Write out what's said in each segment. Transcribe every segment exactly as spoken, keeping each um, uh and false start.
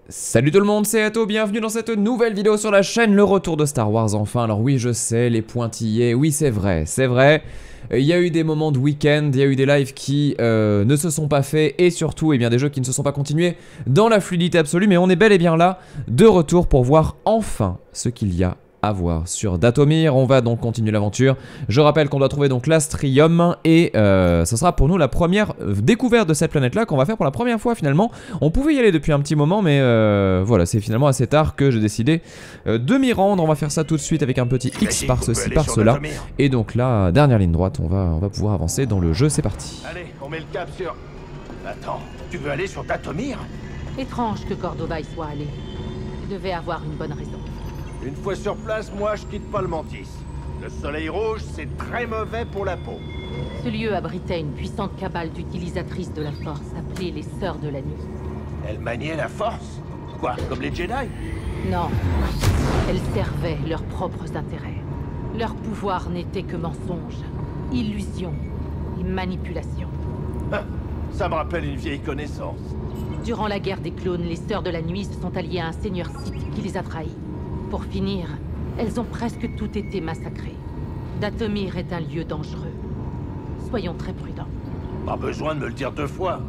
Salut tout le monde, c'est Atto, bienvenue dans cette nouvelle vidéo sur la chaîne, le retour de Star Wars enfin. Alors oui, je sais, les pointillés, oui c'est vrai, c'est vrai. Il y a eu des moments de week-end, il y a eu des lives qui euh, ne se sont pas faits et surtout eh bien, des jeux qui ne se sont pas continués dans la fluidité absolue. Mais on est bel et bien là, de retour pour voir enfin ce qu'il y a à voir sur Dathomir. On va donc continuer l'aventure. Je rappelle qu'on doit trouver donc l'Astrium et euh, ce sera pour nous la première découverte de cette planète là qu'on va faire pour la première fois finalement. On pouvait y aller depuis un petit moment mais euh, voilà, c'est finalement assez tard que j'ai décidé euh, de m'y rendre. On va faire ça tout de suite avec un petit X par ceci par cela et donc là, dernière ligne droite, on va, on va pouvoir avancer dans le jeu, c'est parti. Allez, on met le cap sur... Attends, tu veux aller sur Dathomir? Étrange que Cordova y soit allé. Il devait avoir une bonne raison. Une fois sur place, moi je quitte pas le Mantis. Le soleil rouge, c'est très mauvais pour la peau. Ce lieu abritait une puissante cabale d'utilisatrices de la Force, appelée les Sœurs de la Nuit. Elle maniait la Force? Quoi, comme les Jedi? Non. Elles servaient leurs propres intérêts. Leur pouvoir n'était que mensonge, illusion et manipulation. Ah, ça me rappelle une vieille connaissance. Durant la guerre des clones, les Sœurs de la Nuit se sont alliées à un seigneur Sith qui les a trahis. Pour finir, elles ont presque toutes été massacrées. Dathomir est un lieu dangereux. Soyons très prudents. Pas besoin de me le dire deux fois.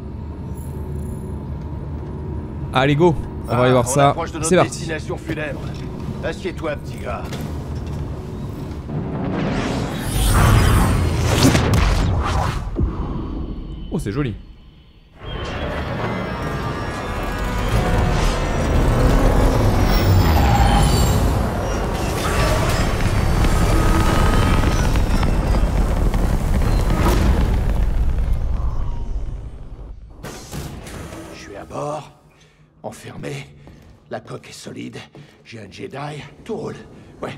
Allez go, on va ah, aller voir on ça, approche de notre c'est parti. destination funèbre. Assieds-toi, petit gars. Oh c'est joli. Enfermé, la coque est solide, j'ai un Jedi, tout roule, ouais.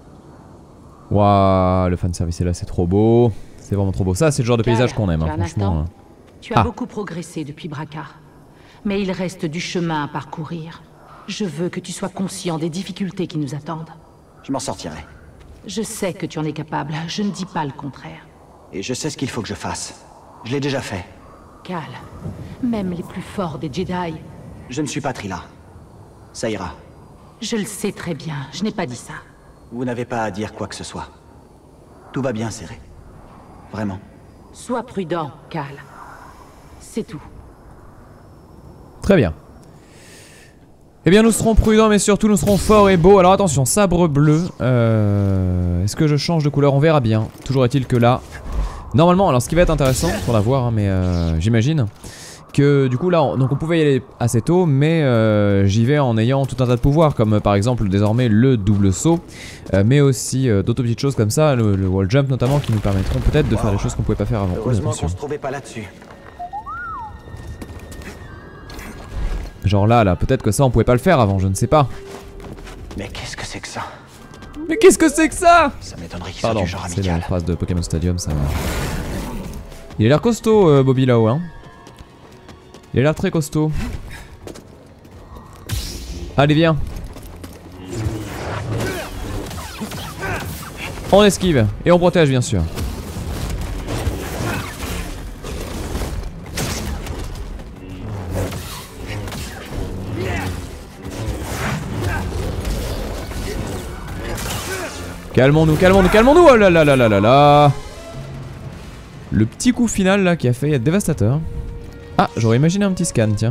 Waouh, le fanservice est là, c'est trop beau. C'est vraiment trop beau. Ça, c'est le genre de paysage qu'on aime, hein, franchement. Instant. Tu as ah. beaucoup progressé depuis Bracar. Mais il reste du chemin à parcourir. Je veux que tu sois conscient des difficultés qui nous attendent. Je m'en sortirai. Je sais que tu en es capable, je ne dis pas le contraire. Et je sais ce qu'il faut que je fasse. Je l'ai déjà fait. Cal, même les plus forts des Jedi... Je ne suis pas Trilla. Ça ira. Je le sais très bien, je n'ai pas dit ça. Vous n'avez pas à dire quoi que ce soit. Tout va bien, Serré. Vraiment. Sois prudent, Cal. C'est tout. Très bien. Eh bien nous serons prudents mais surtout nous serons forts et beaux. Alors attention, sabre bleu. Euh, Est-ce que je change de couleur? On verra bien. Toujours est-il que là... Normalement, alors ce qui va être intéressant, pour la voir, hein, mais euh, j'imagine... Que du coup là, on, donc on pouvait y aller assez tôt, mais euh, j'y vais en ayant tout un tas de pouvoirs, comme euh, par exemple désormais le double saut, euh, mais aussi euh, d'autres petites choses comme ça, le, le wall jump notamment, qui nous permettront peut-être de wow. faire des choses qu'on pouvait pas faire avant. Heureusement qu'on se trouvait pas là-dessus. Genre là, là, peut-être que ça on pouvait pas le faire avant, je ne sais pas. Mais qu'est-ce que c'est que ça? Mais qu'est-ce que c'est que ça? Ça m'étonnerait qu'il soit Pardon, du genre amical. C'est la phrase de Pokémon Stadium, ça va. Il a l'air costaud, euh, Bobby là-haut, hein. Il a l'air très costaud. Allez viens. On esquive et on protège bien sûr. Calmons-nous, calmons-nous, calmons-nous. Oh là là là là là là. Le petit coup final là qui a failli être dévastateur. Ah, j'aurais imaginé un petit scan, tiens.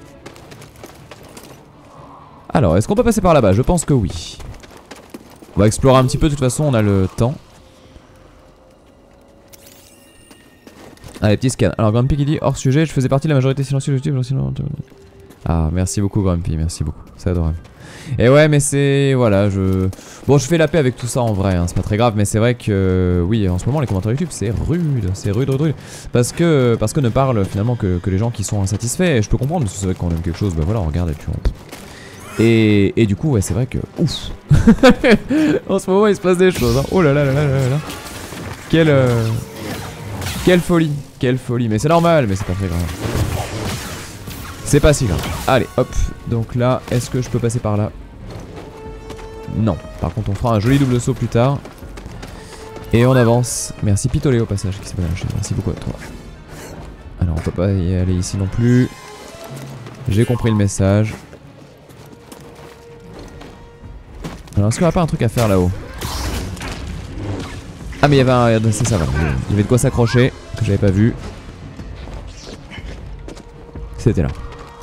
Alors, est-ce qu'on peut passer par là-bas? Je pense que oui. On va explorer un petit peu, de toute façon, on a le temps. Allez, petit scan. Alors, Grumpy qui dit, hors sujet, je faisais partie de la majorité silencieuse de YouTube. Ah, merci beaucoup, Grumpy, merci beaucoup. C'est adorable. Et ouais, mais c'est... Voilà, je... Bon, je fais la paix avec tout ça en vrai, hein, c'est pas très grave, mais c'est vrai que... Oui, en ce moment, les commentaires YouTube, c'est rude, c'est rude, rude, rude. Parce que, parce que ne parlent finalement que, que les gens qui sont insatisfaits, et je peux comprendre, parce que c'est vrai qu'on aime quelque chose, bah voilà, on regarde et puis on... Et, et du coup, ouais, c'est vrai que... Ouf. En ce moment, il se passe des choses, hein. Oh là là là là là là. Quelle... Euh... Quelle folie, quelle folie, mais c'est normal, mais c'est pas très grave. C'est pas si grave. Allez, hop. Donc là, est-ce que je peux passer par là? Non. Par contre, on fera un joli double saut plus tard. Et on avance. Merci Pitolé au passage qui s'est pas lâché. Merci beaucoup à toi. Alors, on peut pas y aller ici non plus. J'ai compris le message. Alors est-ce qu'il n'y a pas un truc à faire là-haut? Ah mais il y avait un... c'est ça, voilà. Il y avait de quoi s'accrocher, que j'avais pas vu. C'était là.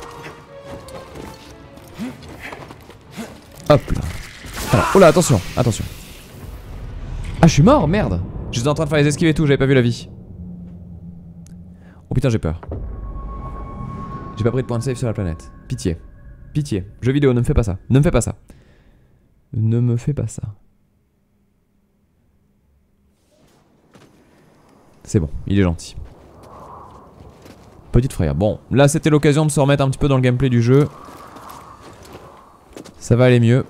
Hop là. Alors, oh là, attention, attention. Ah, je suis mort, merde. J'étais en train de faire les esquives et tout, j'avais pas vu la vie. Oh putain, j'ai peur. J'ai pas pris de point de save sur la planète. Pitié. Pitié. Jeu vidéo, ne me fais pas ça. Ne me fais pas ça. Ne me fais pas ça. C'est bon, il est gentil. Petite frayeur. Bon, là c'était l'occasion de se remettre un petit peu dans le gameplay du jeu. Ça va aller mieux.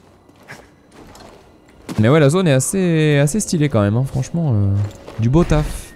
Mais ouais, la zone est assez, assez stylée quand même, hein. Franchement, euh, du beau taf.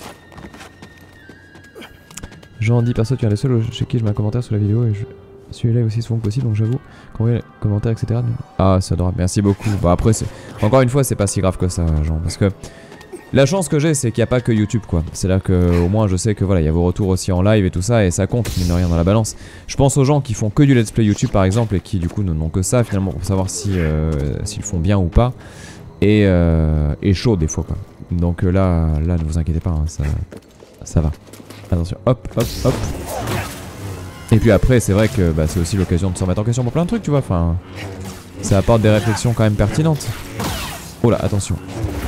Jean dit, perso, tu es un des seuls chez qui je mets un commentaire sur la vidéo et je suis là aussi souvent que possible, donc j'avoue, quand vous voyez les commentaires, et cetera. Ah, c'est adorable, merci beaucoup. Bah après, encore une fois, c'est pas si grave que ça, Jean, parce que la chance que j'ai, c'est qu'il n'y a pas que YouTube, quoi. C'est là que, au moins, je sais que voilà, il y a vos retours aussi en live et tout ça, et ça compte, mine de rien, dans la balance. Je pense aux gens qui font que du let's play YouTube, par exemple, et qui, du coup, n'ont que ça, finalement, pour savoir si euh, s'ils font bien ou pas. Et, euh, et chaud, des fois, quoi. Donc euh, là, là, ne vous inquiétez pas, hein, ça, ça va. Attention, hop, hop, hop. Et puis après, c'est vrai que bah, c'est aussi l'occasion de se remettre en question pour plein de trucs, tu vois. Enfin, ça apporte des réflexions quand même pertinentes. Oh là, attention.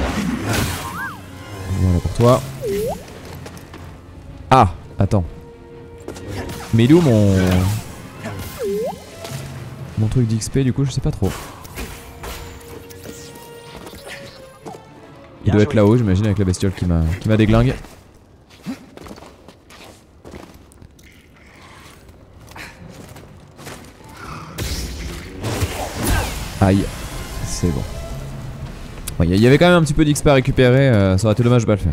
Voilà pour toi. Ah, attends. Mais il est où mon... Mon truc d'X P, du coup, je sais pas trop. Il doit être là-haut, j'imagine, avec la bestiole qui m'a qui m'a déglingue. Aïe, c'est bon. Il y avait quand même un petit peu d'X P à récupérer, euh, ça aurait été dommage de pas le faire.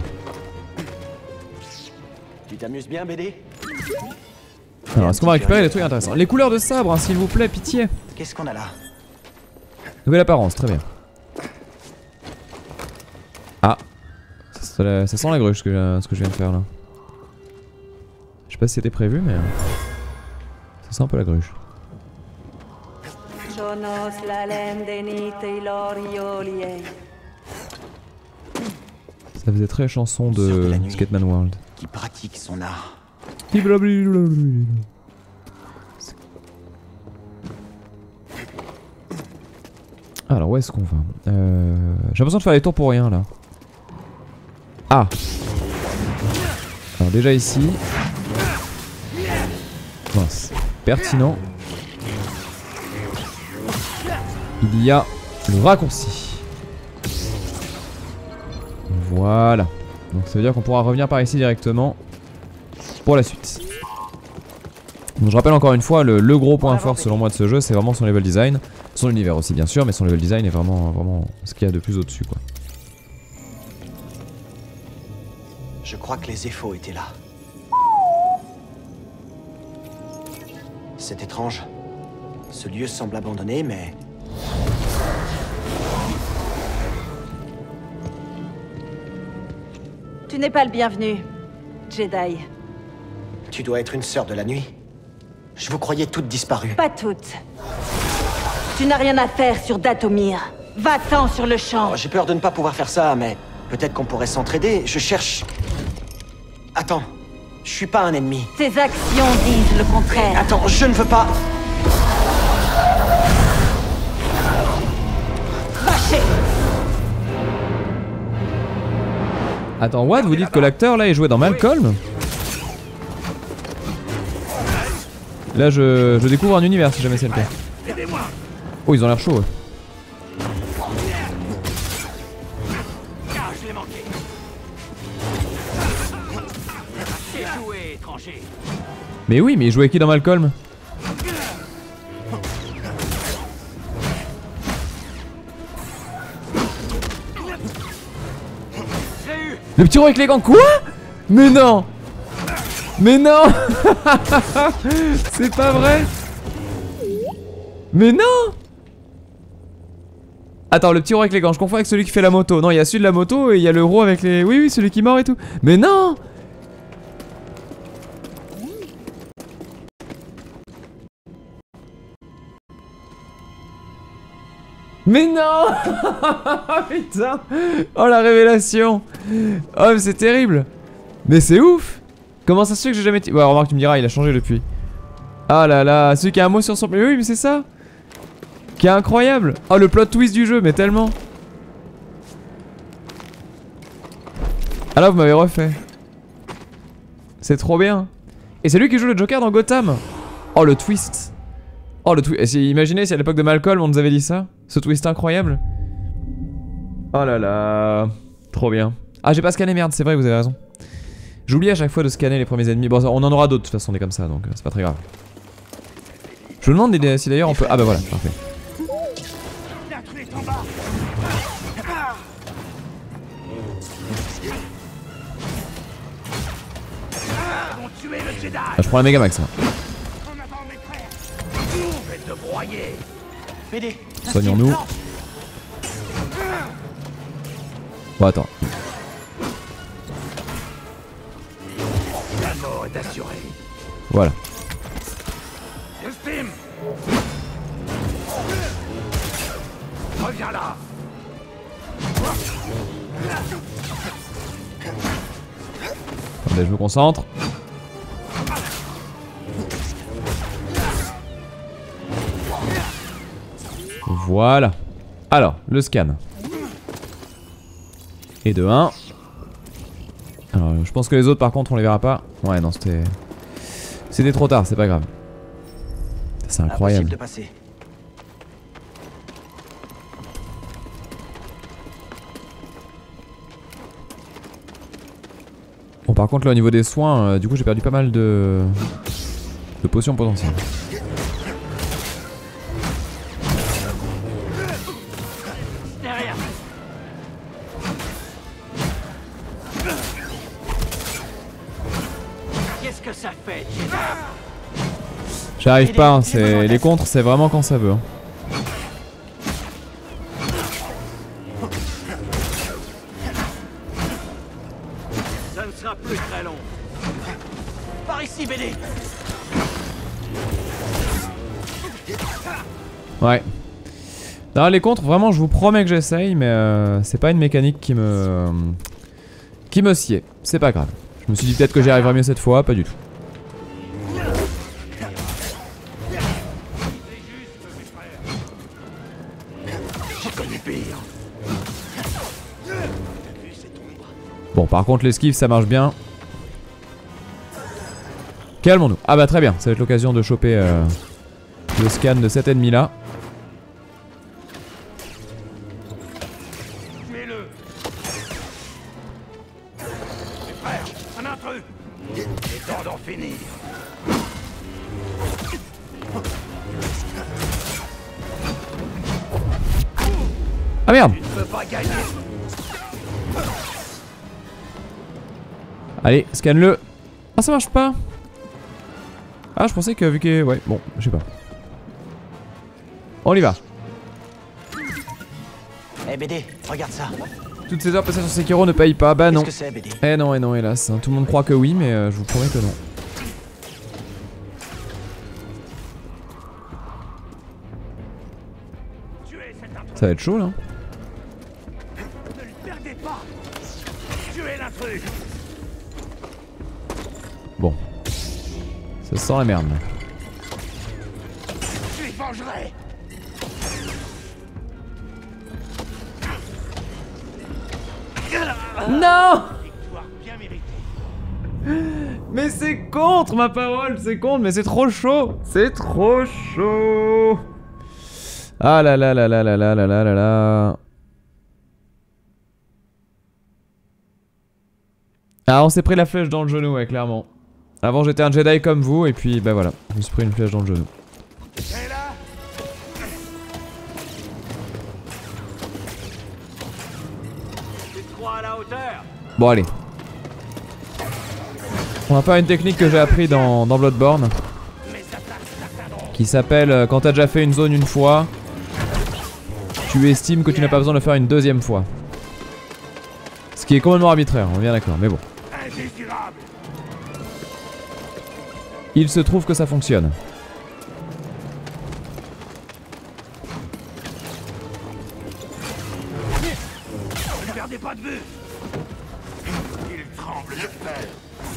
Tu t'amuses bien, B D? Alors, est-ce qu'on va récupérer des trucs intéressants? Les couleurs de sabre, hein, s'il vous plaît, pitié. Qu'est-ce qu'on a là? Nouvelle apparence, très bien. Ah, ça, ça, ça sent la gruche ce que, ce que je viens de faire là. Je sais pas si c'était prévu, mais ça sent un peu la gruche. Ça faisait très chanson de Skateman World. Qui pratique son art. Alors où est-ce qu'on va? euh, J'ai l'impression de faire les tours pour rien là. Ah. Alors déjà ici. Mince. Pertinent. Il y a le raccourci. Voilà. Donc ça veut dire qu'on pourra revenir par ici directement pour la suite. Donc je rappelle encore une fois, le, le gros point fort selon moi de ce jeu, c'est vraiment son level design. Son univers aussi bien sûr, mais son level design est vraiment, vraiment ce qu'il y a de plus au-dessus, quoi. Je crois que les Zéphos étaient là. C'est étrange. Ce lieu semble abandonné, mais... Tu n'es pas le bienvenu, Jedi. Tu dois être une sœur de la nuit. Je vous croyais toutes disparues. Pas toutes. Tu n'as rien à faire sur Dathomir. Va-t'en sur le champ. Oh, j'ai peur de ne pas pouvoir faire ça, mais peut-être qu'on pourrait s'entraider. Je cherche... Attends, je suis pas un ennemi. Tes actions disent le contraire. Attends, je ne veux pas... Lâchez. Attends, what? Vous dites que l'acteur là est joué dans Malcolm? Là je, je découvre un univers si jamais c'est le cas. Oh, ils ont l'air chauds. Ouais. Mais oui, mais il jouait qui dans Malcolm? Le petit roi avec les gants, quoi? Mais non! Mais non! C'est pas vrai! Mais non! Attends, le petit roi avec les gants, je confonds avec celui qui fait la moto. Non, il y a celui de la moto et il y a le roi avec les... Oui, oui, celui qui mord et tout. Mais non! Mais non. Putain. Oh la révélation. Oh mais c'est terrible. Mais c'est ouf. Comment ça se fait que j'ai jamais... Ouais remarque tu me diras il a changé depuis. Ah là là, celui qui a un mot sur son... Mais oui mais c'est ça. Qui est incroyable. Oh le plot twist du jeu mais tellement. Ah là vous m'avez refait. C'est trop bien. Et c'est lui qui joue le Joker dans Gotham. Oh le twist. Oh le twist. Imaginez si à l'époque de Malcolm on nous avait dit ça. Ce twist incroyable. Oh là là. Trop bien. Ah j'ai pas scanné merde c'est vrai vous avez raison. J'oublie à chaque fois de scanner les premiers ennemis. Bon on en aura d'autres de toute façon on est comme ça donc c'est pas très grave. Je me demande si d'ailleurs on peut... Ah bah voilà parfait. Ah, je prends la Megamax là. Soignons-nous. Bon attends. Voilà. Reviens là. Attendez, je me concentre. Voilà. Alors, le scan. Et de un. Alors, je pense que les autres par contre on les verra pas. Ouais non c'était... C'était trop tard, c'est pas grave. C'est incroyable. De passer. Bon par contre là au niveau des soins, euh, du coup j'ai perdu pas mal de... de potions potentielles. Qu'est-ce que ça fait? J'arrive pas, hein, c'est... les contres c'est vraiment quand ça veut. Hein. Ça ne sera plus très long. Par ici, B D. Ouais. Non les contres vraiment je vous promets que j'essaye mais euh, c'est pas une mécanique qui me... qui me sied. C'est pas grave. Je me suis dit peut-être que j'y arriverai mieux cette fois, pas du tout. Bon par contre l'esquive ça marche bien. Calmons-nous. Ah bah très bien, ça va être l'occasion de choper euh, le scan de cet ennemi là. Tuez-le. Mes frères, un intrus. Il est temps d'en finir. Ah merde. Tu ne peux pas gagner. Allez, scanne-le. Ah ça marche pas. Ah je pensais que vu que... Ouais, bon, je sais pas. On y va. Eh hey, B D, regarde ça. Toutes ces heures passées sur Sekiro ne payent pas, bah non. Qu'est-ce que c'est, B D? Eh non, eh non, hélas. Tout le monde croit que oui, mais euh, je vous promets que non. Ça va être chaud là. Ne le perdez pas. Tuez l'intrus. Bon. Ça sent la merde là. Je les vengerai. Non. Victoire bien méritée. Mais c'est contre ma parole, c'est contre, mais c'est trop chaud. C'est trop chaud. Ah là là là là là là là là là là. Ah on s'est pris la flèche dans le genou, ouais clairement. Avant j'étais un Jedi comme vous et puis bah voilà, je me suis pris une flèche dans le genou. Et là. Tu te crois à la hauteur? Bon allez. On va faire une technique que j'ai appris dans, dans Bloodborne. Qui s'appelle euh, quand t'as déjà fait une zone une fois, tu estimes que tu n'as pas besoin de le faire une deuxième fois. Ce qui est complètement arbitraire, on est bien d'accord, mais bon. Indésirable. Il se trouve que ça fonctionne. perdez pas de vue. Il tremble de peur.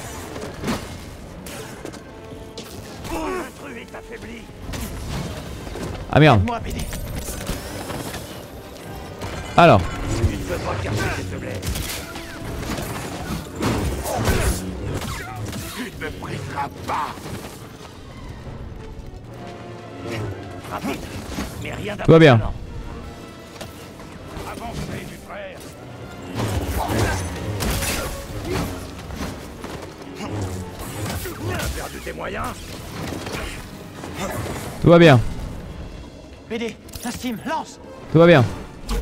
L'intrus est affaibli. Ah merde. Moi, B D. Alors. Il ne peut pas cacher ses faiblesses. Tu ne me briseras pas. Rapide, mais rien Tout va bien. d'impressionnant. Avancez, du frère. Tu as perdu tes moyens. Tout va bien. B D, un steam, lance. Tout va bien.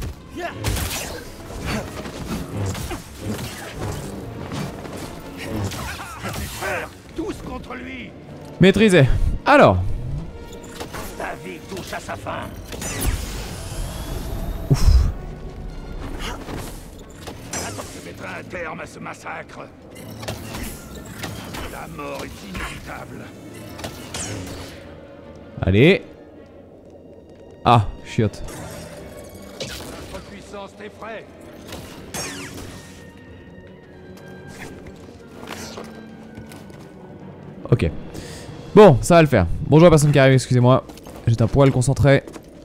Frère, tous contre lui. Maîtrisé. Alors. Ta vie touche à sa fin. Ouf. Attends, je mettrai un terme à ce massacre. La mort est inévitable. Allez. Ah, chiotte. Notre puissance t'effraie. Ok. Bon, ça va le faire. Bonjour à personne qui arrive, excusez-moi. J'étais un poil concentré.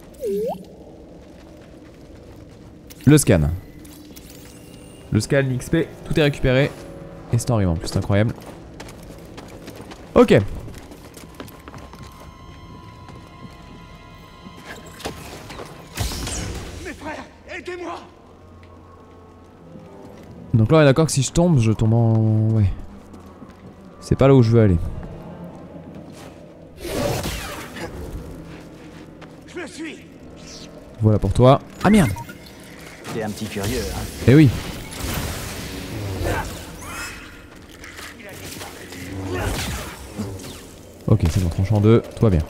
Le scan. Le scan, X P, tout est récupéré. Et c'est en rime en plus, c'est incroyable. Ok. Mes frères, aidez-moi. Donc là on est d'accord que si je tombe, je tombe en... Ouais. C'est pas là où je veux aller. Je le suis. Voilà pour toi. Ah merde. T'es un petit curieux, hein. Eh oui. Ok, c'est bon, tranche en deux, tout va bien.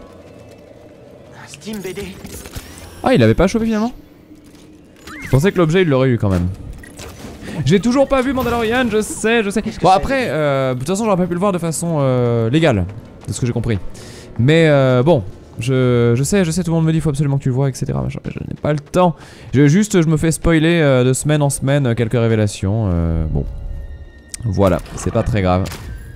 Un steam, B D. Ah, il avait pas chopé finalement? Je pensais que l'objet il l'aurait eu quand même. J'ai toujours pas vu Mandalorian, je sais, je sais. Bon après, euh, de toute façon j'aurais pas pu le voir de façon euh, légale, de ce que j'ai compris. Mais euh, bon, je, je sais, je sais, tout le monde me dit faut absolument que tu le vois, et cetera. Je, je n'ai pas le temps. Je, juste, je me fais spoiler euh, de semaine en semaine euh, quelques révélations. Euh, bon, voilà, c'est pas très grave.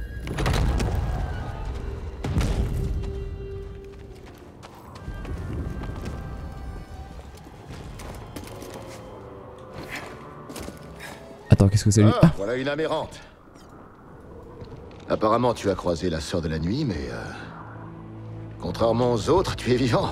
Attends, qu'est-ce que c'est lui? Ah, voilà une amérante. Apparemment, tu as croisé la sœur de la nuit, mais... Euh, contrairement aux autres, tu es vivant.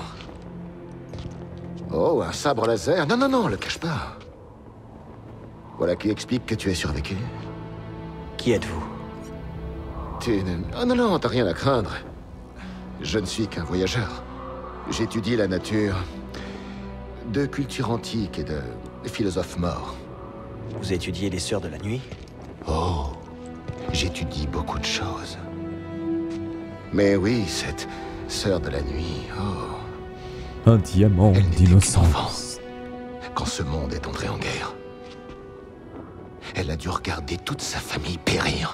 Oh, un sabre laser? Non, non, non, le cache pas. Voilà qui explique que tu es survécu. Qui êtes-vous? Tu ne... Oh non, non, t'as rien à craindre. Je ne suis qu'un voyageur. J'étudie la nature de culture antique et de philosophes morts. Vous étudiez les Sœurs de la Nuit? Oh, j'étudie beaucoup de choses. Mais oui, cette sœur de la nuit, oh... Un diamant Elle n'était qu'une d'innocence. enfant quand ce monde est entré en guerre. Elle a dû regarder toute sa famille périr.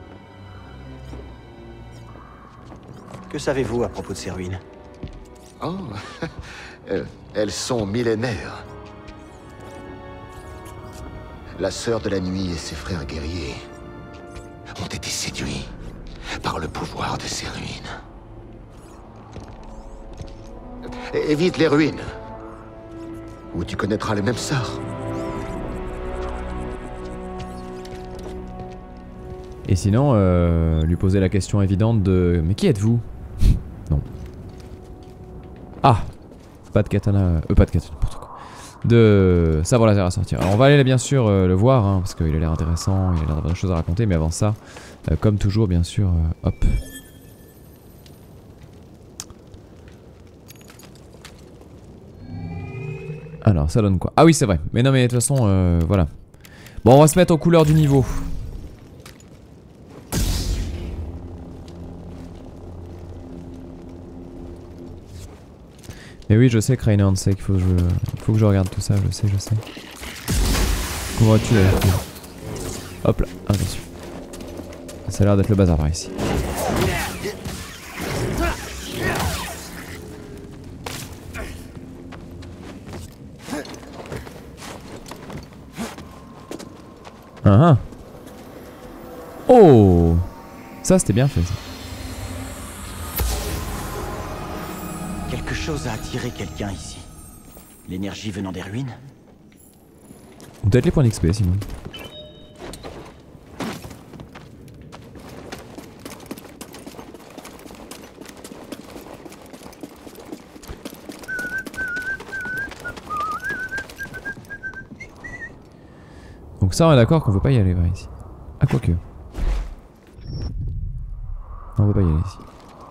Que savez-vous à propos de ces ruines? Oh, euh, elles sont millénaires. La sœur de la nuit et ses frères guerriers ont été séduits par le pouvoir de ces ruines. É- Évite les ruines, ou tu connaîtras le même sort. Et sinon, euh, lui poser la question évidente de... Mais qui êtes-vous? Non. Ah, pas de katana... Euh, pas de katana, n'importe quoi. De sabre laser à sortir. Alors on va aller là bien sûr euh, le voir, hein, parce qu'il a l'air intéressant, il a l'air d'avoir des choses à raconter, mais avant ça, euh, comme toujours bien sûr, euh, hop. Alors ça donne quoi? Ah oui c'est vrai, mais non mais de toute façon, euh, voilà. Bon on va se mettre aux couleurs du niveau. Mais oui, je sais que Reinhardt sait qu'il faut que je, faut que je regarde tout ça, je sais, je sais. Comment vas-tu d'ailleurs? Hop là, attention. Ça a l'air d'être le bazar par ici. Ah, ah. Oh, ça c'était bien fait ça. Quelque chose a attiré quelqu'un ici. L'énergie venant des ruines? Ou peut-être les points d'X P sinon. Donc ça on est d'accord qu'on veut pas y aller vers ici. Ah quoique. On veut pas y aller ici.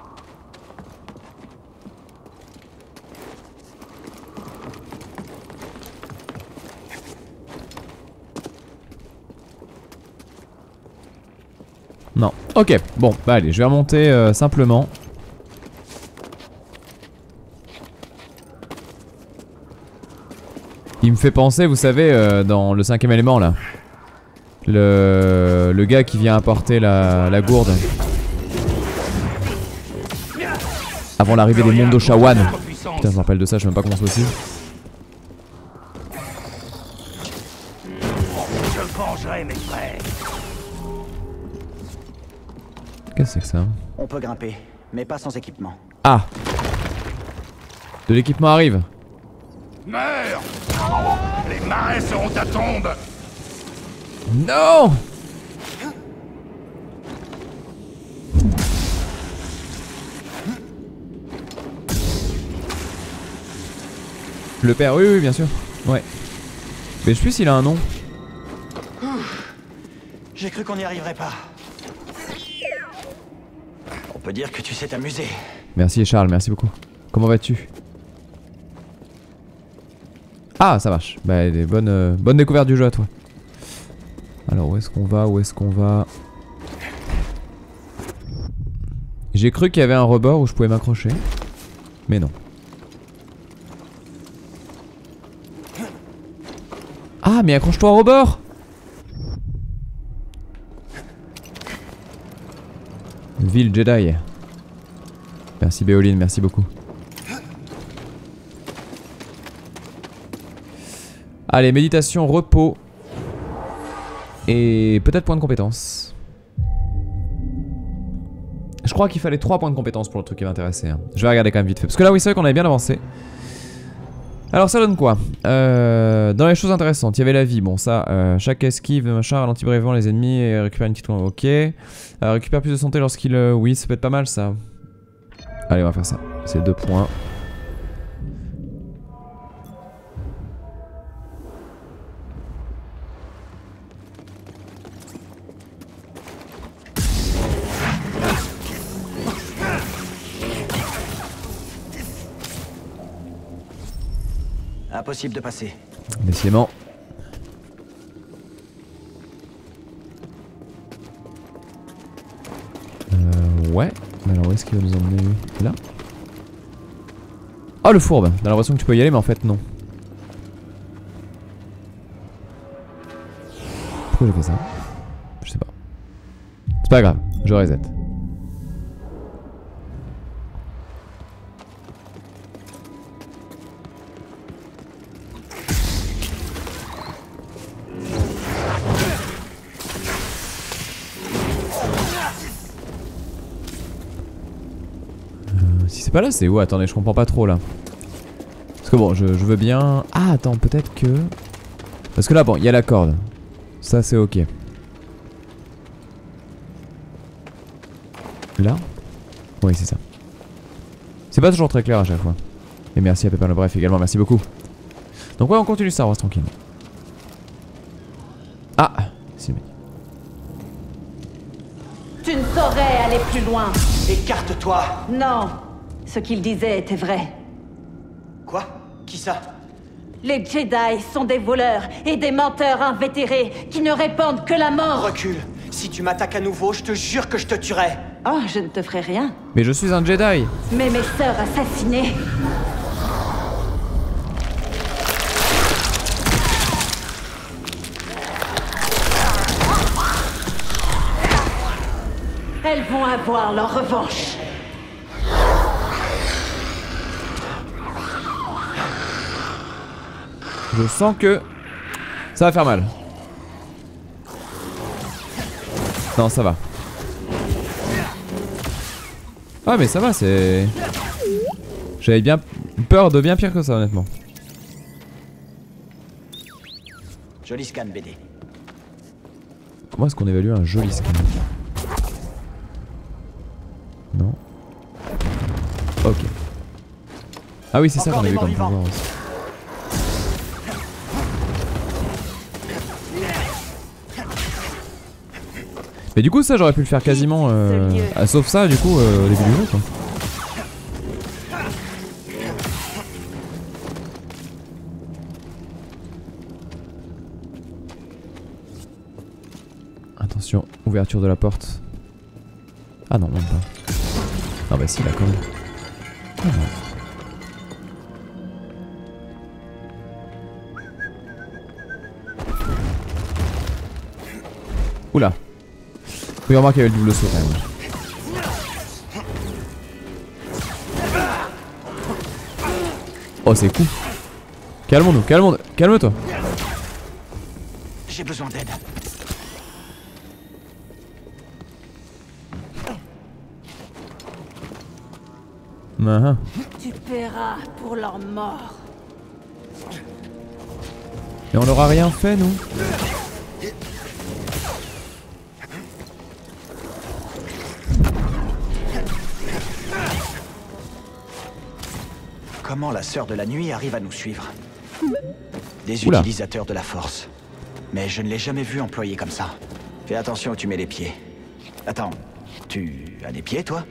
Non. Ok, bon, bah allez, je vais remonter euh, simplement. Il me fait penser, vous savez, euh, dans le cinquième élément là. Le, le gars qui vient apporter la, la gourde. Avant l'arrivée des mondes d'Oshawan. Putain, je me rappelle de ça, je sais même pas comment c'est possible. Je vengerai mes frères. Qu'est-ce que c'est que ça? On peut grimper, mais pas sans équipement. Ah! De l'équipement arrive. Meurs! Les marais seront ta tombe! Non! Le père, oui, oui, bien sûr. Ouais. Mais je sais plus s'il a un nom. J'ai cru qu'on n'y arriverait pas. On peut dire que tu sais t'amuser. Merci Charles, merci beaucoup. Comment vas-tu? Ah, ça marche. Bah, des bonnes, euh, bonne découverte du jeu à toi. Alors, où est-ce qu'on va? Où est-ce qu'on va? J'ai cru qu'il y avait un rebord où je pouvais m'accrocher. Mais non. Ah, mais accroche-toi au rebord! Ville Jedi. Merci Béoline, merci beaucoup. Allez, méditation, repos. Et peut-être point de compétence. Je crois qu'il fallait trois points de compétence pour le truc qui m'intéressait. Hein. Je vais regarder quand même vite fait. Parce que là, oui, c'est vrai qu'on avait bien avancé. Alors, ça donne quoi? euh, Dans les choses intéressantes, il y avait la vie. Bon, ça, euh, chaque esquive, machin, ralentit brièvement les ennemis et récupère une petite... Ok. Euh, récupère plus de santé lorsqu'il... Euh, oui, ça peut être pas mal, ça. Allez, on va faire ça. C'est deux points. Impossible de passer. Décidément. Euh, ouais. Mais alors où est-ce qu'il va nous emmener lui? Là? Oh le fourbe! T'as l'impression que tu peux y aller mais en fait non. Pourquoi j'ai fait ça? Je sais pas. C'est pas grave, je reset. C'est pas là, c'est où? Attendez, je comprends pas trop là. Parce que bon, je, je veux bien... Ah, attends, peut-être que... Parce que là, bon, il y a la corde. Ça, c'est ok. Là? Oui, c'est ça. C'est pas toujours très clair à chaque fois. Et merci à Pépin le Bref également, merci beaucoup. Donc ouais, on continue ça, on reste tranquille. Ah, si, mais... Tu ne saurais aller plus loin. Écarte-toi! Non. Ce qu'il disait était vrai. Quoi? Qui ça? Les Jedi sont des voleurs et des menteurs invétérés qui ne répandent que la mort. Recule. Si tu m'attaques à nouveau, je te jure que je te tuerai. Oh, je ne te ferai rien. Mais je suis un Jedi. Mais mes sœurs assassinées... Elles vont avoir leur revanche. Je sens que ça va faire mal. Non, ça va. Ah mais ça va, c'est... J'avais bien peur de bien pire que ça, honnêtement. Joli scan, B D. Comment est-ce qu'on évalue un joli scan? Non. Ok. Ah oui, c'est ça qu'on a vu comme pouvoir aussi. Mais du coup ça j'aurais pu le faire quasiment euh, ah, sauf ça du coup euh, au début du jeu quoi. Attention, ouverture de la porte. Ah non, même pas. Ah bah si, là quand même. Ah non. Oula. Oui, remarque qu'il y avait le double saut quand même. Oh, c'est cool. Calmons-nous, calmons-nous, calme-toi. J'ai besoin d'aide. Uh-huh. Tu paieras pour leur mort. Et on leur a rien fait, nous? Comment la sœur de la nuit arrive à nous suivre? Des Oula. utilisateurs de la force. Mais je ne l'ai jamais vu employé comme ça. Fais attention où tu mets les pieds. Attends, tu as des pieds, toi?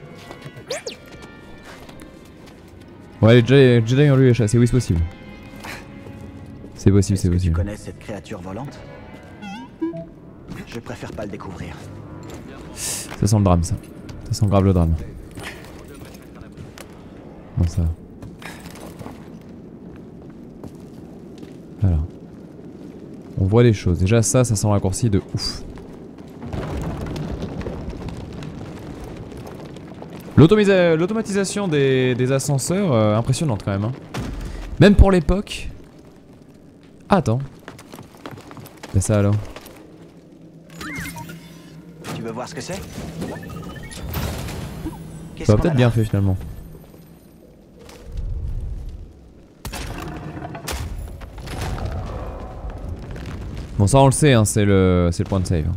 Ouais, les Jedi ont lui échappé, oui c'est possible. C'est possible, c'est Est-ce que possible. tu connais cette créature volante? Je préfère pas le découvrir. Ça sent le drame ça. Ça sent grave le drame. Bon ça va. Alors. On voit les choses. Déjà ça, ça sent raccourci de ouf. L'automatisation des, des ascenseurs, euh, impressionnante quand même. Hein. Même pour l'époque. Ah, attends. Fais ça alors. Tu veux voir ce que c'est? Ça va peut-être bien fait finalement. Bon ça on le sait, hein, c'est le, c'est le point de save.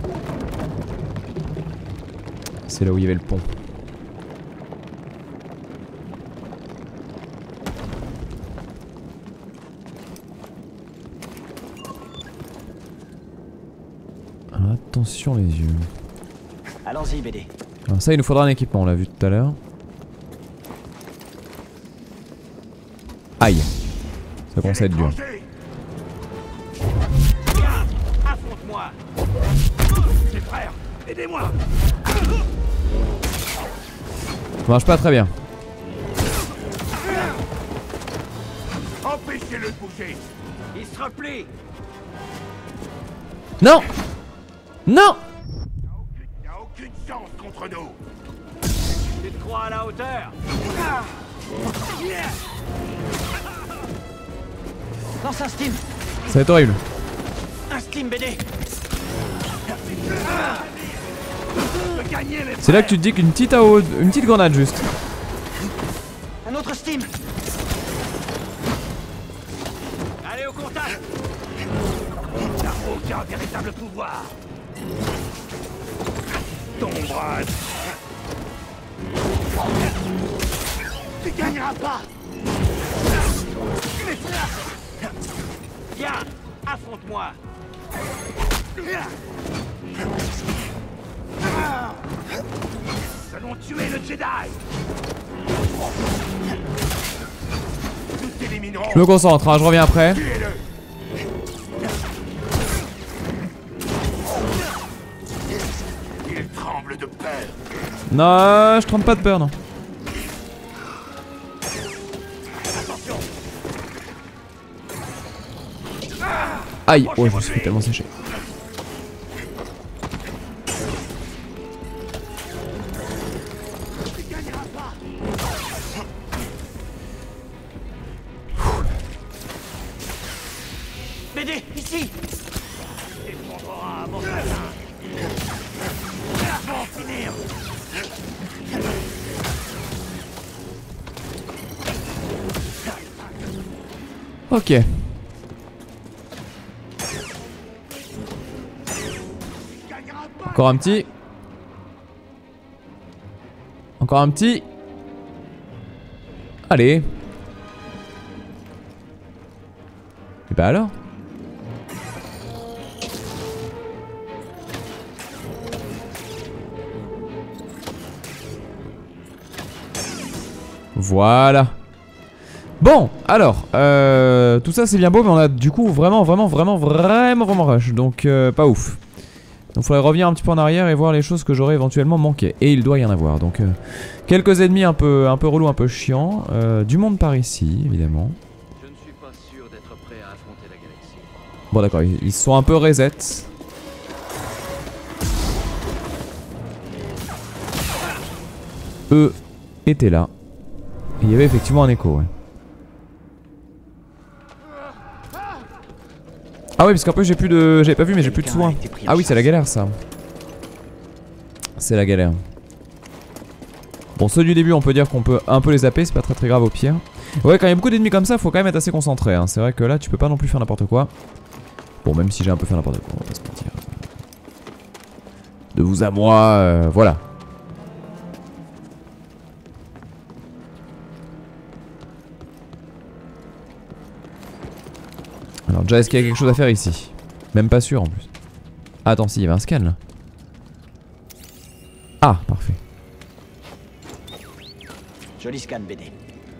C'est là où il y avait le pont. Attention les yeux. Allons-y, B D. Alors ça il nous faudra un équipement, on l'a vu tout à l'heure. Aïe. Ça commence à être dur. Affronte-moi. Mes frères, aidez-moi. Ça marche pas très bien. Empêchez-le de bouger. Il se replie. Non. Non. Il n'y a aucune chance contre nous. Tu te crois à la hauteur? Lance un steam. Ça va être horrible. Un steam, B D. C'est là que tu te dis qu'une petite, A O, une petite grenade juste. Un autre steam. Allez au contact. T'as aucun véritable pouvoir. Ton bras. Tu gagneras pas. Viens, affronte-moi. Nous allons tuer le Jedi. Nous t'éliminerons. Je me concentre, hein, je reviens après. Tuez-le. Il tremble de peur. Non, je trempe pas de peur, non. Aïe, oh je me suis fait tellement sécher. B D, ici. Défendra avant ta fin. Ok. Encore un petit. Encore un petit. Allez. Et bah alors. Voilà. Bon, alors, euh, tout ça c'est bien beau, mais on a du coup vraiment, vraiment, vraiment, vraiment, vraiment rush. Donc, euh, pas ouf. Donc, il faudrait revenir un petit peu en arrière et voir les choses que j'aurais éventuellement manqué. Et il doit y en avoir. Donc, euh, quelques ennemis un peu, un peu relous, un peu chiants. Euh, du monde par ici, évidemment. Je ne suis pas sûr d'être prêt à affronter la galaxie. Bon, d'accord, ils, ils sont un peu reset. Eux étaient là. Et il y avait effectivement un écho, ouais. Ah oui, parce qu'en plus j'ai plus de... J'avais pas vu mais j'ai plus de soins. Ah oui, c'est la galère ça. C'est la galère. Bon, ceux du début on peut dire qu'on peut un peu les zapper, c'est pas très très grave au pire. Ouais, quand il y a beaucoup d'ennemis comme ça, faut quand même être assez concentré, hein. C'est vrai que là tu peux pas non plus faire n'importe quoi. Bon, même si j'ai un peu fait n'importe quoi, on va pas se mentir. De vous à moi, euh, voilà. Alors déjà, est-ce qu'il y a quelque chose à faire ici? Même pas sûr en plus. Ah, attends, si, il y avait un scan là. Ah, parfait. Joli scan, B D.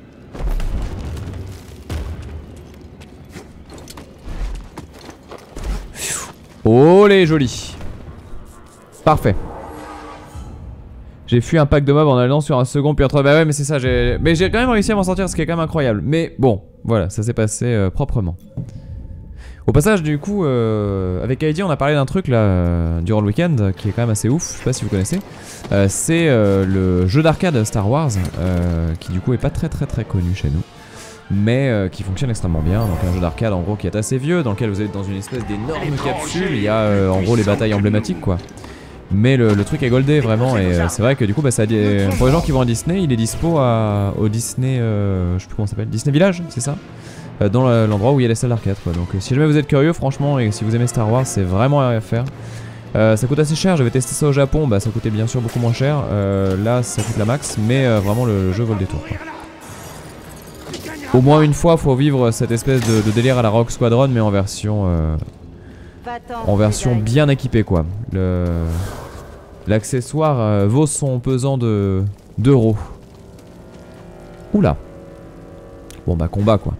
Oh les jolis. Parfait. J'ai fui un pack de mobs en allant sur un second puis un troisième. Bah ouais, mais c'est ça, j'ai... Mais j'ai quand même réussi à m'en sortir, ce qui est quand même incroyable. Mais bon, voilà, ça s'est passé euh, proprement. Au passage, du coup, euh, avec Heidi, on a parlé d'un truc là, euh, durant le week-end, qui est quand même assez ouf, je sais pas si vous connaissez. Euh, c'est euh, le jeu d'arcade Star Wars, euh, qui du coup est pas très très très connu chez nous, mais euh, qui fonctionne extrêmement bien. Donc un jeu d'arcade en gros qui est assez vieux, dans lequel vous êtes dans une espèce d'énorme capsule, il y a euh, en gros les batailles emblématiques quoi. Mais le, le truc est goldé vraiment, et euh, c'est vrai que du coup, bah, ça a des... pour les gens qui vont à Disney, il est dispo à, au Disney, euh, je sais plus comment ça s'appelle, Disney Village, c'est ça? Dans l'endroit où il y a les salles d'arcade quoi. Donc si jamais vous êtes curieux franchement et si vous aimez Star Wars, c'est vraiment à faire. euh, Ça coûte assez cher, j'avais testé ça au Japon, bah ça coûtait bien sûr beaucoup moins cher. euh, Là ça coûte la max, mais euh, vraiment le, le jeu vaut le détour quoi. Au moins une fois faut vivre cette espèce de, de délire à la Rogue Squadron, mais en version euh, en version bien équipée quoi. Le L'accessoire euh, vaut son pesant de d'euros. Oula. Bon bah combat quoi.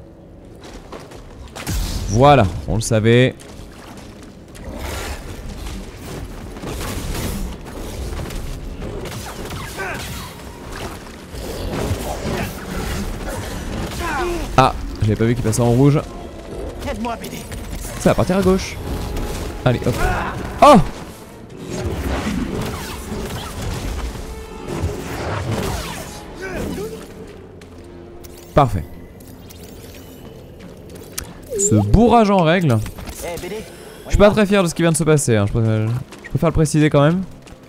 Voilà, on le savait. Ah, j'avais pas vu qu'il passait en rouge. Ça va partir à gauche. Allez, hop. Oh! Parfait. Ce bourrage en règle. Je suis pas très fier de ce qui vient de se passer, hein. je, préfère, je préfère le préciser quand même.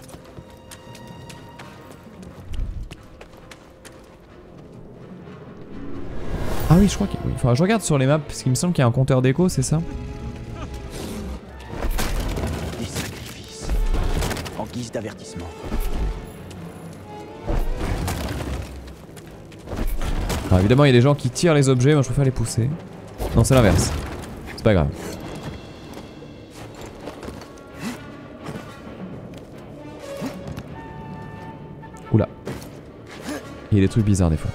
Ah oui, je crois qu'il oui. Enfin, je regarde sur les maps parce qu'il me semble qu'il y a un compteur d'écho, c'est ça? Des sacrifices. En guise d'avertissement. Alors évidemment, il y a des gens qui tirent les objets, moi je préfère les pousser. Non, c'est l'inverse. C'est pas grave. Oula. Il y a des trucs bizarres des fois.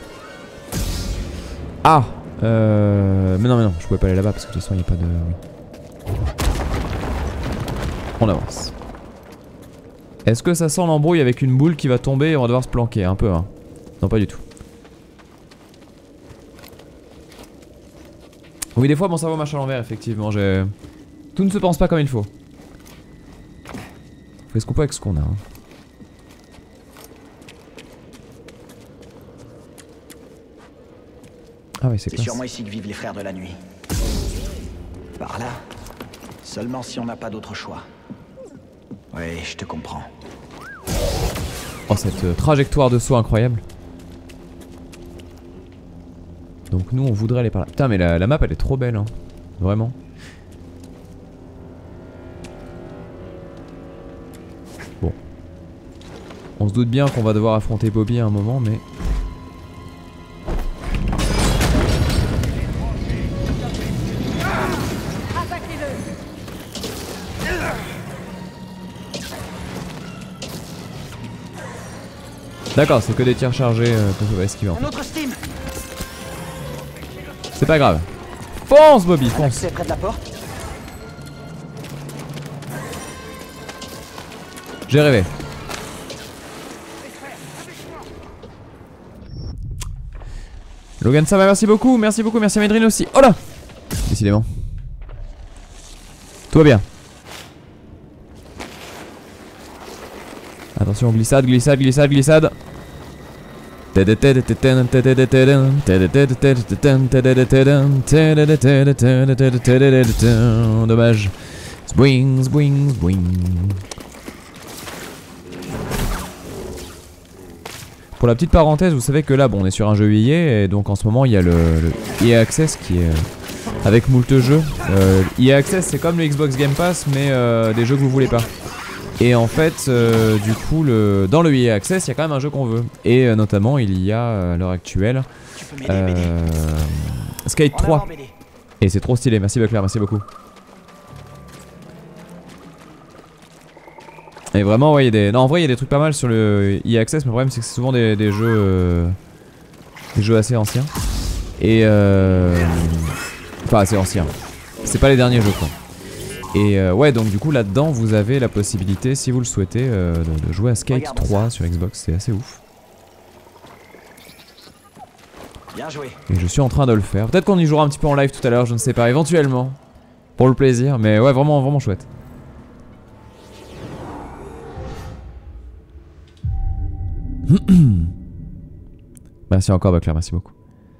Ah euh... Mais non, mais non, je pouvais pas aller là-bas parce que de toute façon il n'y a pas de... Oui. On avance. Est-ce que ça sent l'embrouille avec une boule qui va tomber et on va devoir se planquer un peu hein? Non, pas du tout. Oui, des fois mon cerveau marche à l'envers, effectivement. J'ai... Tout ne se pense pas comme il faut. Faut se couper avec ce qu'on a. Hein. Ah oui, c'est clair. C'est sûrement ici que vivent les frères de la nuit. Par là. Seulement si on n'a pas d'autre choix. Oui, je te comprends. Oh, cette euh, trajectoire de saut incroyable. Donc nous on voudrait aller par là. Putain mais la, la map elle est trop belle hein. Vraiment. Bon. On se doute bien qu'on va devoir affronter Bobby à un moment mais... D'accord, c'est que des tirs chargés euh, qu'on peut esquiver en fait. C'est pas grave. Fonce Bobby, fonce. Près de la porte. J'ai rêvé. Logan ça va, merci beaucoup, merci beaucoup, merci à Medrine aussi. Oh là. Décidément. Tout va bien. Attention, glissade, glissade, glissade, glissade. Dommage. Zboing, zboing, zboing. Pour la petite parenthèse, vous savez que là, bon, on est sur un jeu I A et donc en ce moment il y a le, le I A Access qui est euh, avec moult jeux. Euh, I A Access, c'est comme le Xbox Game Pass, mais euh, des jeux que vous voulez pas. Et en fait, euh, du coup, le, dans le I A Access, il y a quand même un jeu qu'on veut. Et euh, notamment, il y a à l'heure actuelle euh, Skate trois. Et c'est trop stylé. Merci Buckler, merci beaucoup. Et vraiment, ouais, il y a des. Non, en vrai, il y a des trucs pas mal sur le I A Access, mais le problème, c'est que c'est souvent des, des jeux, euh, des jeux assez anciens. Et euh, enfin, assez anciens. C'est pas les derniers jeux, quoi. Et euh, ouais, donc du coup là-dedans vous avez la possibilité, si vous le souhaitez, euh, de, de jouer à Skate trois sur Xbox, c'est assez ouf. Bien joué. Et je suis en train de le faire. Peut-être qu'on y jouera un petit peu en live tout à l'heure, je ne sais pas, éventuellement. Pour le plaisir, mais ouais, vraiment, vraiment chouette. Merci encore Buckler, merci beaucoup.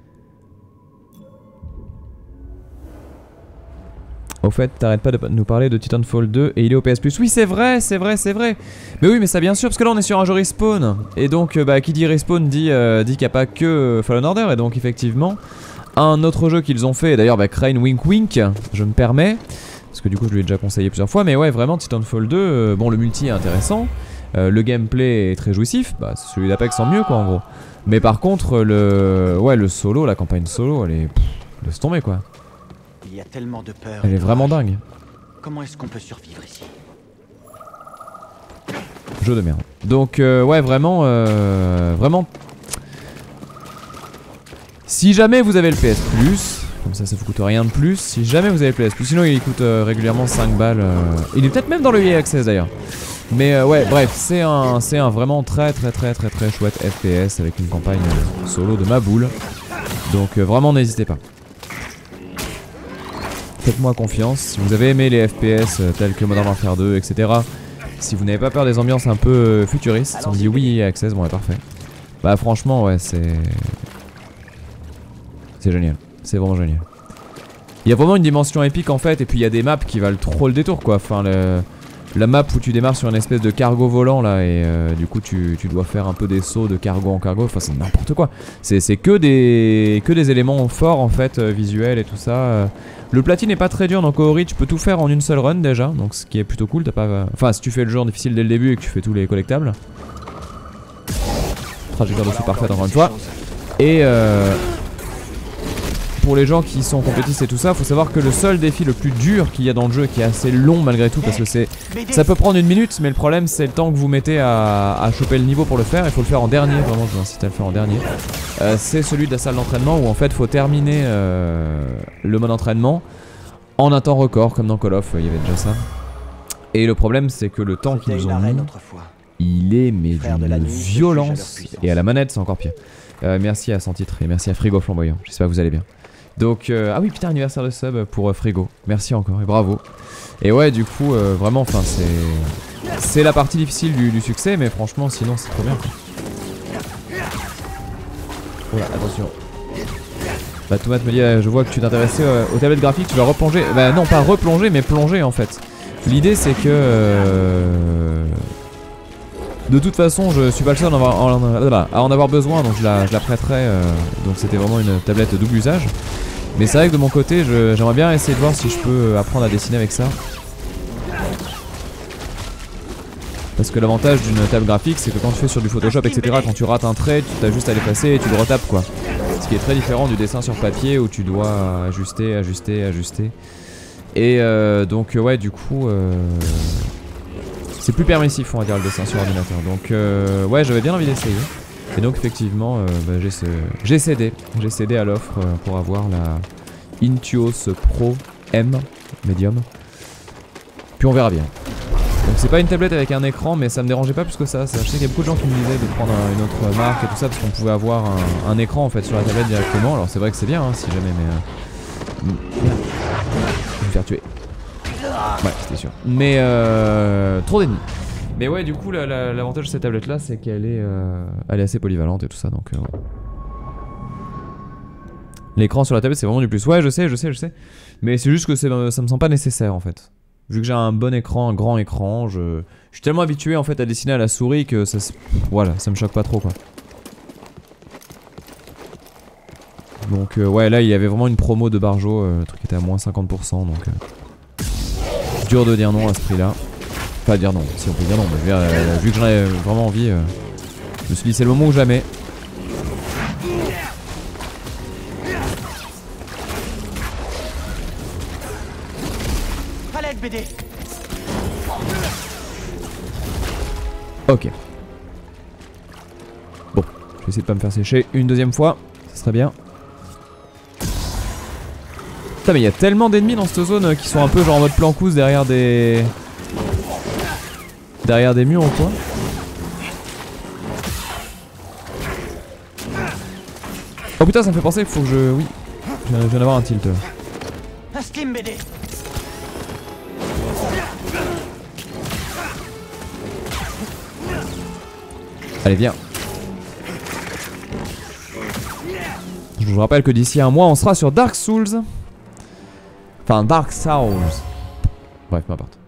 Au fait, t'arrêtes pas de nous parler de Titanfall deux et il est au P S Plus. Oui, c'est vrai, c'est vrai, c'est vrai. Mais oui, mais ça bien sûr, parce que là on est sur un jeu Respawn. Et donc, bah, qui dit Respawn dit, euh, dit qu'il n'y a pas que euh, Fallen Order. Et donc, effectivement, un autre jeu qu'ils ont fait, et d'ailleurs, bah, Crane Wink Wink, je me permets, parce que du coup, je lui ai déjà conseillé plusieurs fois. Mais ouais, vraiment, Titanfall deux, euh, bon, le multi est intéressant. Euh, le gameplay est très jouissif. Bah, c'est celui d'Apex en mieux, quoi, en gros. Mais par contre, le, ouais, le solo, la campagne solo, elle est. Pff, laisse tomber, quoi. Il y a tellement de peur. Elle est vraiment dingue. Comment est-ce qu'on peut survivre ici? Jeu de merde. Donc euh, ouais vraiment euh, vraiment. Si jamais vous avez le P S Plus, comme ça ça vous coûte rien de plus. Si jamais vous avez le P S Plus, sinon il coûte euh, régulièrement cinq balles. Euh, il est peut-être même dans le I A Access d'ailleurs. Mais euh, ouais bref, c'est un, c'est un vraiment très très très très très chouette F P S avec une campagne euh, solo de ma boule. Donc euh, vraiment n'hésitez pas. Faites-moi confiance, si vous avez aimé les F P S euh, tels que Modern Warfare deux, et cetera. Si vous n'avez pas peur des ambiances un peu euh, futuristes, on dit oui, Access, bon ouais parfait. Bah franchement ouais c'est... C'est génial, c'est vraiment génial. Il y a vraiment une dimension épique en fait, et puis il y a des maps qui valent trop le détour quoi. Enfin le... la map où tu démarres sur une espèce de cargo volant là, et euh, du coup tu, tu dois faire un peu des sauts de cargo en cargo, enfin c'est n'importe quoi. C'est que des... que des éléments forts en fait, euh, visuels et tout ça. Euh... Le platine n'est pas très dur, donc au Ori tu peux tout faire en une seule run déjà, donc ce qui est plutôt cool. T'as pas, enfin si tu fais le jeu en difficile dès le début et que tu fais tous les collectables. Trajectoire dessus parfaite encore une fois. Et euh, pour les gens qui sont complétistes et tout ça, faut savoir que le seul défi le plus dur qu'il y a dans le jeu, qui est assez long malgré tout, parce que c'est, ça peut prendre une minute, mais le problème c'est le temps que vous mettez à, à choper le niveau pour le faire. Il faut le faire en dernier, vraiment je vous incite à le faire en dernier. Euh, c'est celui de la salle d'entraînement où en fait faut terminer euh, le mode entraînement en un temps record, comme dans Call of, il y avait déjà ça. Et le problème c'est que le temps qu'ils nous ont mis, il est mais d'une violence, et à la manette c'est encore pire. Euh, merci à Sans-Titre et merci à Frigo Flamboyant, j'espère que vous allez bien. Donc, euh, ah oui putain, anniversaire de sub pour euh, Frigo, merci encore et bravo. Et ouais du coup euh, vraiment, enfin c'est... C'est la partie difficile du, du succès, mais franchement sinon c'est trop bien quoi. Oh là, attention. Bah Tomate me dit, euh, je vois que tu t'intéressais euh, aux tablettes graphiques, tu vas replonger. Bah non, pas replonger, mais plonger en fait. L'idée c'est que... Euh... De toute façon, je suis pas le seul à en avoir, en, à en avoir besoin, donc je la, je la prêterai. Euh, donc c'était vraiment une tablette double usage. Mais c'est vrai que de mon côté, j'aimerais bien essayer de voir si je peux apprendre à dessiner avec ça. Parce que l'avantage d'une table graphique, c'est que quand tu fais sur du Photoshop, et cetera, quand tu rates un trait, tu as juste à l'effacer et tu le retapes, quoi. Ce qui est très différent du dessin sur papier où tu dois ajuster, ajuster, ajuster. Et euh, donc ouais, du coup, euh, c'est plus permissif, on va dire, le dessin sur ordinateur. Donc euh, ouais, j'avais bien envie d'essayer. Et donc effectivement, euh, bah, j'ai cédé, j'ai cédé à l'offre euh, pour avoir la Intuos Pro M Medium. Puis on verra bien. Donc c'est pas une tablette avec un écran, mais ça me dérangeait pas plus que ça. ça je sais qu'il y a beaucoup de gens qui me disaient de prendre un, une autre marque et tout ça parce qu'on pouvait avoir un, un écran en fait sur la tablette directement. Alors c'est vrai que c'est bien hein, si jamais, mais euh... je vais me faire tuer. Ouais, c'était sûr. Mais euh... trop d'ennemis. Mais ouais, du coup, l'avantage la, la, de cette tablette là, c'est qu'elle est, euh, elle est assez polyvalente et tout ça. Donc, euh, ouais. L'écran sur la tablette, c'est vraiment du plus. Ouais, je sais, je sais, je sais. Mais c'est juste que ça me semble pas nécessaire en fait. Vu que j'ai un bon écran, un grand écran, je, je suis tellement habitué en fait à dessiner à la souris que ça, voilà, ça me choque pas trop quoi. Donc euh, ouais, là il y avait vraiment une promo de Barjo, euh, le truc était à moins cinquante pour cent, donc euh, dur de dire non à ce prix là. Pas dire non, si on peut dire non, mais je veux dire, euh, vu que j'en avais vraiment envie, euh, je me suis dit c'est le moment ou jamais. B D. Ok. Bon, je vais essayer de pas me faire sécher une deuxième fois, ça serait bien. Putain mais il y a tellement d'ennemis dans cette zone qui sont un peu genre en mode plancousse derrière des... Derrière des murs ou quoi. Oh putain ça me fait penser qu'il faut que je... Oui, je viens d'avoir un tilt. Un slim B D. Allez viens. Je vous rappelle que d'ici un mois on sera sur Dark Souls. Enfin Dark Souls. Bref, peu importe.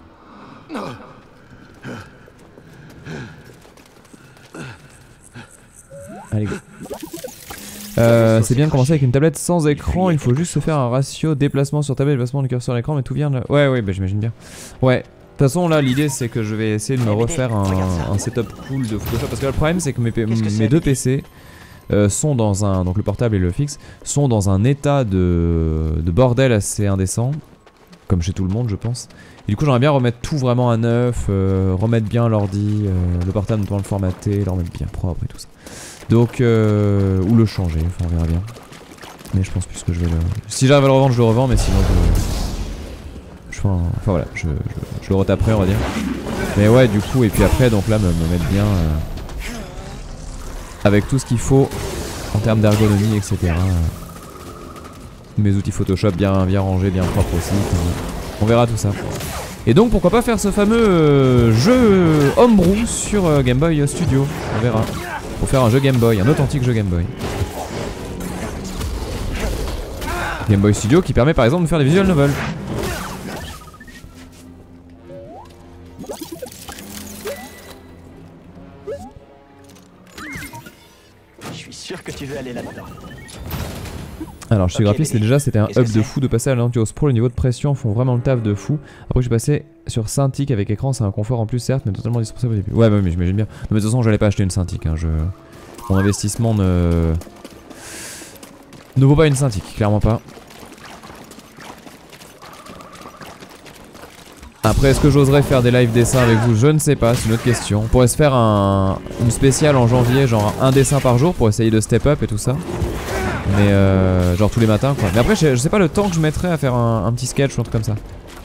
Allez go. Euh, c'est bien de commencer avec une tablette sans écran. Il faut juste se faire un ratio déplacement sur tablette, déplacement du curseur sur l'écran, mais tout vient de... Ouais ouais bah j'imagine bien. Ouais. De toute façon là l'idée c'est que je vais essayer de me refaire un, un setup cool de Photoshop parce que là, le problème c'est que mes, que mes deux P C euh, sont dans un, donc le portable et le fixe, sont dans un état de, de bordel assez indécent, comme chez tout le monde je pense. Et du coup j'aimerais bien remettre tout vraiment à neuf, euh, remettre bien l'ordi, euh, le portable notamment le formater, le remettre bien propre et tout ça. Donc euh, ou le changer, enfin on verra bien. Mais je pense plus que je vais le... Si j'arrive à le revendre je le revends mais sinon je... Enfin, enfin voilà, je, je, je le retaperai on va dire. Mais ouais du coup et puis après donc là me, me mettre bien euh, avec tout ce qu'il faut en termes d'ergonomie et cetera. Euh, mes outils Photoshop bien, bien rangés, bien propres aussi. On verra tout ça. Et donc pourquoi pas faire ce fameux euh, jeu Homebrew sur euh, Game Boy Studio. On verra. Pour faire un jeu Game Boy, un authentique jeu Game Boy. Game Boy Studio qui permet par exemple de faire des visual novels. Sûr que tu veux aller là-dedans. Alors je suis okay, graphiste et déjà c'était un up de fou de passer à l'Antuos Pro. Le niveau de pression font vraiment le taf de fou. Après je suis passé sur Cintiq avec écran, c'est un confort en plus certes mais totalement dispensable au début. Ouais mais j'imagine bien. Non, mais de toute façon j'allais pas acheter une Cintiq hein. Je... Mon investissement ne... ne vaut pas une Cintiq, clairement pas. Après est-ce que j'oserais faire des live dessins avec vous? Je ne sais pas, c'est une autre question. On pourrait se faire un, une spéciale en janvier, genre un dessin par jour pour essayer de step up et tout ça. Mais euh, genre tous les matins quoi. Mais après je, je sais pas le temps que je mettrais à faire un, un petit sketch ou un truc comme ça.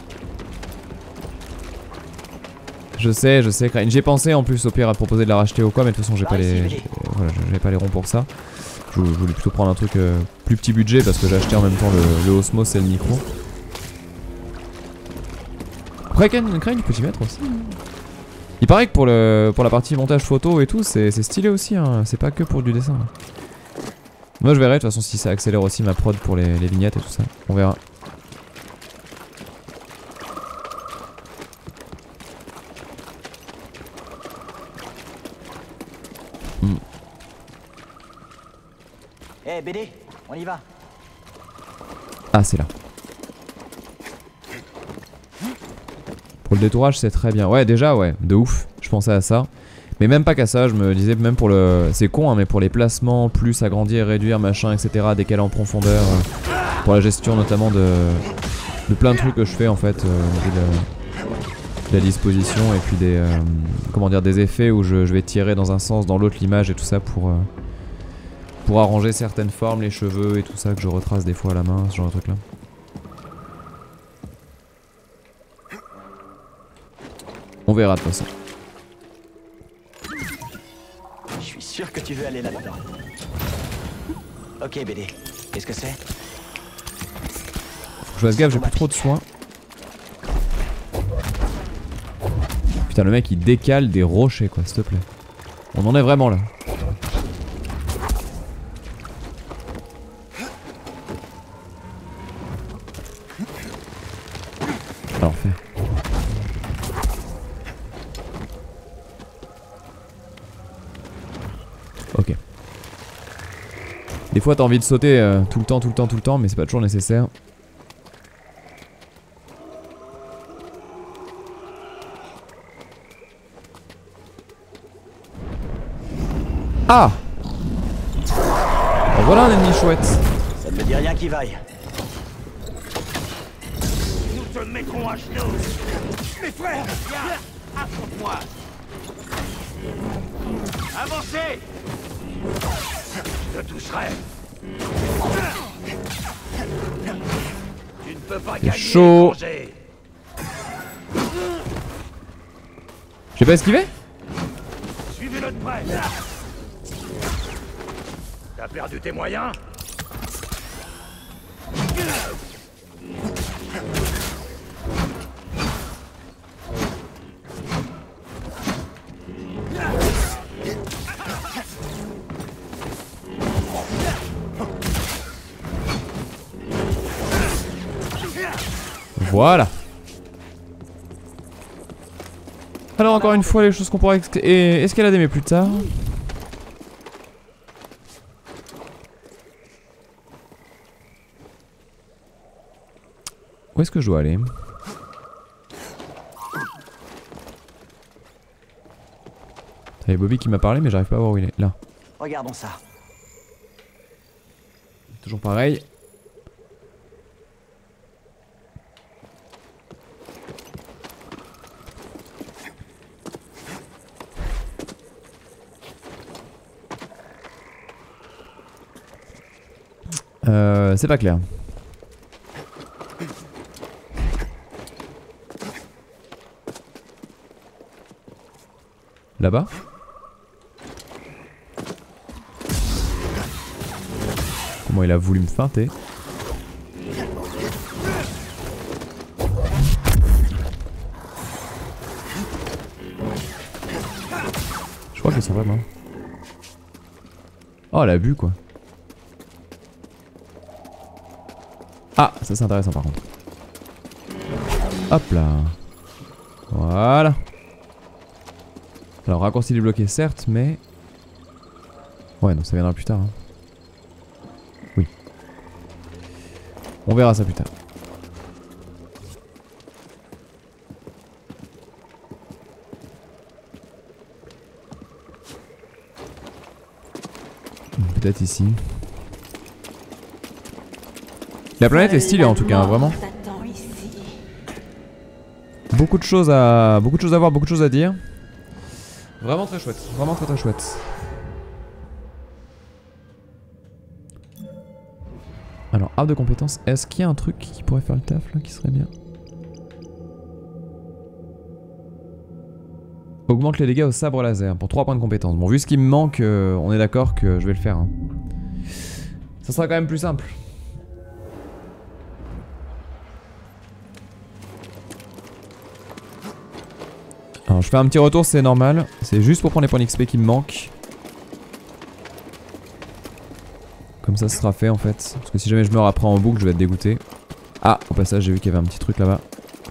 Je sais, je sais, j'y ai pensé en plus au pire à proposer de la racheter ou quoi, mais de toute façon j'ai pas les, euh, voilà, j'ai pas les ronds pour ça. Je, je voulais plutôt prendre un truc euh, plus petit budget parce que j'ai acheté en même temps le, le Osmos et le micro. Après Crane, Crane il peut s'y mettre aussi. Il paraît que pour, le, pour la partie montage photo et tout c'est stylé aussi hein. C'est pas que pour du dessin. Moi je verrai de toute façon si ça accélère aussi ma prod pour les, les vignettes et tout ça. On verra. Eh, hey, B D, on y va. Ah, c'est là. Pour le détourage, c'est très bien. Ouais, déjà, ouais, de ouf. Je pensais à ça. Mais même pas qu'à ça, je me disais, même pour le... C'est con, hein, mais pour les placements, plus agrandir, réduire, machin, et cetera, décaler en profondeur, euh, pour la gestion notamment de... de plein de trucs que je fais, en fait, euh, de, de la disposition, et puis des... Euh, comment dire, des effets où je, je vais tirer dans un sens, dans l'autre, l'image, et tout ça, pour... Euh, pour arranger certaines formes, les cheveux, et tout ça, que je retrace des fois à la main, ce genre de truc-là. On verra de toute façon. Je suis sûr que tu veux aller là-dedans. Ok, B D. Qu'est-ce que c'est? Faut que je fasse gaffe, j'ai plus trop de soins. Putain, le mec il décale des rochers quoi, s'il te plaît. On en est vraiment là. Alors fait. Ok. Des fois t'as envie de sauter euh, tout le temps, tout le temps, tout le temps, mais c'est pas toujours nécessaire. Ah! En voilà un ennemi chouette. Ça ne me dit rien qui vaille. Nous te mettrons à genoux. Mes frères, viens, affronte-moi. Avancez. Je te toucherai. Tu ne peux pas gagner. Chaud. J'ai pas esquivé? Suivez-le de près. T'as perdu tes moyens? Voilà. Alors encore une fois les choses qu'on pourrait escalader mais plus tard. Où est-ce que je dois aller? Il y a Bobby qui m'a parlé mais j'arrive pas à voir où il est. Là. Regardons ça. Toujours pareil. Euh, c'est pas clair. Là-bas? Comment il a voulu me feinter? Je crois qu'ils sont vraiment. Oh, la vue quoi. Ah, ça c'est intéressant par contre. Hop là. Voilà. Alors raccourci débloqué certes, mais... Ouais, non, ça viendra plus tard. Hein. Oui. On verra ça plus tard. Peut-être ici. La planète est stylée en tout cas, hein, vraiment. Beaucoup de choses à, beaucoup de choses à voir, beaucoup de choses à dire. Vraiment très chouette, vraiment très très chouette. Alors, arbre de compétences, est-ce qu'il y a un truc qui pourrait faire le taf là, qui serait bien? Augmente les dégâts au sabre laser pour trois points de compétence. Bon, vu ce qui me manque, euh, on est d'accord que je vais le faire. Hein. Ça sera quand même plus simple. Alors je fais un petit retour, c'est normal. C'est juste pour prendre les points d'X P qui me manquent. Comme ça ce sera fait en fait. Parce que si jamais je meurs après en boucle, je vais être dégoûté. Ah, au passage j'ai vu qu'il y avait un petit truc là-bas.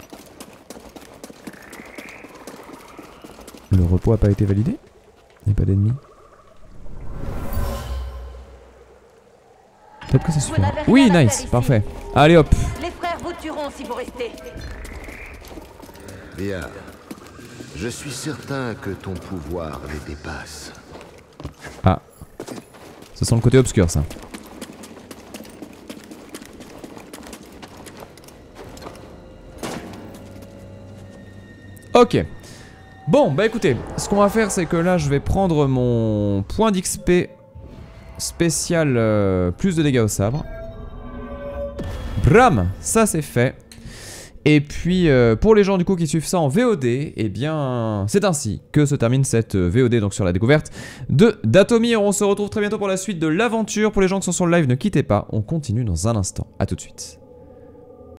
Le repos a pas été validé? Il n'y a pas d'ennemis. Peut-être que ça Vous suffit. n'avez rien Oui, à faire nice, ici. parfait. Allez hop. Les frères vous tueront si vous restez. Bien. Je suis certain que ton pouvoir les dépasse. Ah. Ça sent le côté obscur, ça. Ok. Bon, bah écoutez, ce qu'on va faire, c'est que là, je vais prendre mon point d'X P spécial, euh, plus de dégâts au sabre. Bram, ça c'est fait. Et puis, euh, pour les gens du coup qui suivent ça en V O D, eh bien, c'est ainsi que se termine cette euh, V O D, donc sur la découverte de Dathomir. On se retrouve très bientôt pour la suite de l'aventure. Pour les gens qui sont sur le live, ne quittez pas, on continue dans un instant. A tout de suite.